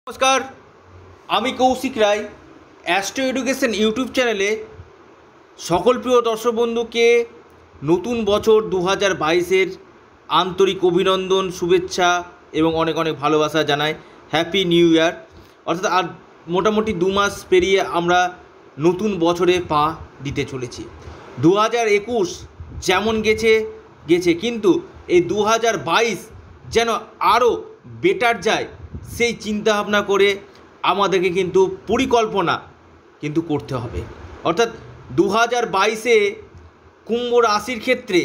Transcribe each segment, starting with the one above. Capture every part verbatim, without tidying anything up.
নমস্কার, আমি Kaushik Roy. Astro education YouTube চ্যানেলে সকল প্রিয় দর্শক বন্ধুকে নতুন বছর দু হাজার বাইশের আন্তরিক অভিনন্দন, শুভেচ্ছা এবং অনেক অনেক ভালোবাসা জানাই। Happy new year. অর্থাৎ আর মোটামুটি দু মাস পেরিয়ে আমরা নতুন বছরে পা দিতে চলেছি। দু হাজার একুশ যেমন গেছে গেছে কিন্তু এই দু হাজার বাইশ যেন আরও বেটার যায়, সেই চিন্তাভাবনা করে আমাদেরকে কিন্তু পরিকল্পনা কিন্তু করতে হবে। অর্থাৎ দু হাজার বাইশে কুম্ভ রাশির ক্ষেত্রে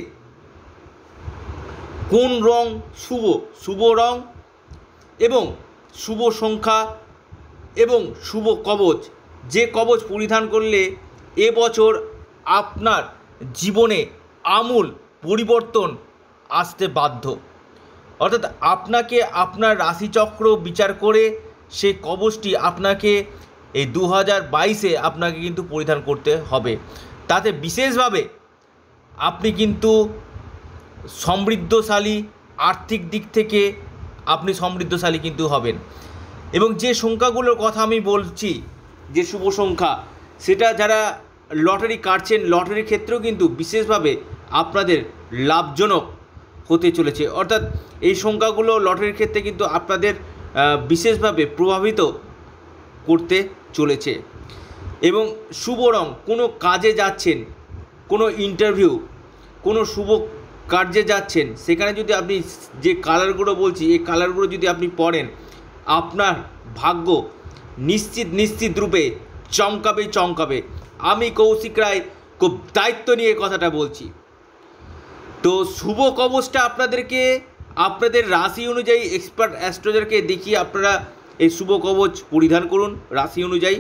কোন রং শুভ শুভ রং এবং শুভ সংখ্যা এবং শুভ কবচ, যে কবচ পরিধান করলে এবছর আপনার জীবনে আমূল পরিবর্তন আসতে বাধ্য। অর্থাৎ আপনাকে আপনার রাশিচক্র বিচার করে সেই কবচটি আপনাকে এই দু হাজার বাইশে আপনাকে কিন্তু পরিধান করতে হবে। তাতে বিশেষভাবে আপনি কিন্তু সমৃদ্ধশালী, আর্থিক দিক থেকে আপনি সমৃদ্ধশালী কিন্তু হবেন। এবং যে সংখ্যাগুলোর কথা আমি বলছি, যে শুভ সংখ্যা, সেটা যারা লটারি কাটছেন, লটারির ক্ষেত্রেও কিন্তু বিশেষভাবে আপনাদের লাভজনক হতে চলেছে। অর্থাৎ এই সংখ্যাগুলো লটারির ক্ষেত্রে কিন্তু আপনাদের বিশেষভাবে প্রভাবিত করতে চলেছে। এবং শুভ রং, কোনো কাজে যাচ্ছেন, কোনো ইন্টারভিউ, কোনো শুভ কার্যে যাচ্ছেন, সেখানে যদি আপনি যে কালারগুলো বলছি, এই কালারগুলো যদি আপনি পরেন, আপনার ভাগ্য নিশ্চিত নিশ্চিত রূপে চমকাবে চমকাবে। আমি কৌশিক রায় খুব দায়িত্ব নিয়ে কথাটা বলছি। তো শুভ কবচটা আপনাদেরকে আপনাদের রাশি অনুযায়ী এক্সপার্ট অ্যাস্ট্রোলজারকে দেখিয়ে আপনারা এই শুভ কবচ পরিধান করুন রাশি অনুযায়ী।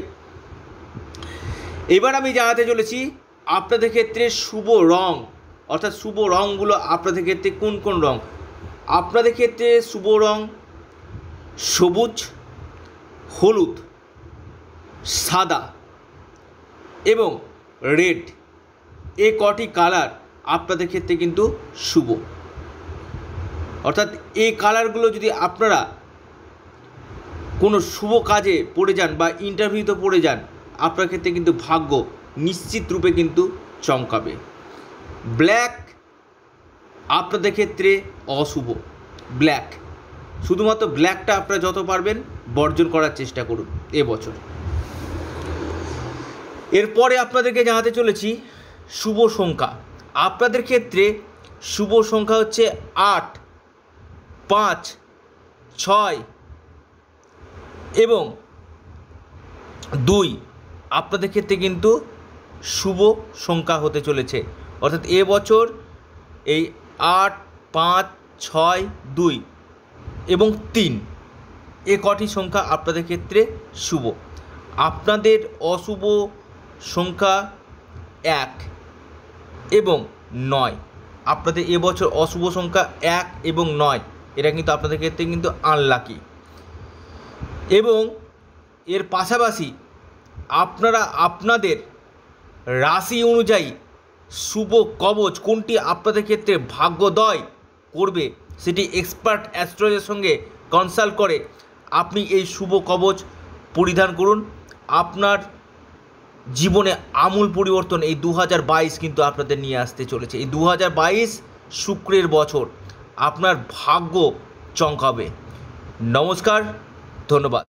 এবার আমি জানাতে চলেছি আপনাদের ক্ষেত্রে শুভ রং, অর্থাৎ শুভ রঙগুলো আপনাদের ক্ষেত্রে কোন কোন রং। আপনাদের ক্ষেত্রে শুভ রং সবুজ, হলুদ, সাদা এবং রেড। এই কটি কালার আপনাদের ক্ষেত্রে কিন্তু শুভ। অর্থাৎ এই কালারগুলো যদি আপনারা কোনো শুভ কাজে পড়ে যান বা ইন্টারভিউতে পড়ে যান, আপনার ক্ষেত্রে কিন্তু ভাগ্য নিশ্চিত রূপে কিন্তু চমকাবে। ব্ল্যাক আপনাদের ক্ষেত্রে অশুভ। ব্ল্যাক, শুধুমাত্র ব্ল্যাকটা আপনারা যত পারবেন বর্জন করার চেষ্টা করুন এবছর। এরপরে আপনাদেরকে জানাতে চলেছি শুভ সংখ্যা। আপনাদের ক্ষেত্রে শুভ সংখ্যা হচ্ছে আট, পাঁচ, ছয় এবং দুই। আপনাদের ক্ষেত্রে কিন্তু শুভ সংখ্যা হতে চলেছে। অর্থাৎ এবছর এই আট, পাঁচ, ছয়, দুই এবং তিন, এ কটি সংখ্যা আপনাদের ক্ষেত্রে শুভ। আপনাদের অশুভ সংখ্যা এক এবং নয়। আপনাদের এবছর অশুভ সংখ্যা এক এবং নয়, এটা কিন্তু আপনাদের ক্ষেত্রে কিন্তু আনলাকি। এবং এর পাশাপাশি আপনারা আপনাদের রাশি অনুযায়ী শুভ কবচ কোনটি আপনাদের ক্ষেত্রে ভাগ্যোদয় করবে, সেটি এক্সপার্ট অ্যাস্ট্রোলজারের সঙ্গে কনসাল্ট করে আপনি এই শুভ কবচ পরিধান করুন। আপনার জীবনে আমূল পরিবর্তন এই দু হাজার বাইশ কিন্তু আপনাদের নিয়ে আসতে চলেছে। এই দু হাজার বাইশ শুক্রের বছর, আপনার ভাগ্য চমকাবে। নমস্কার, ধন্যবাদ।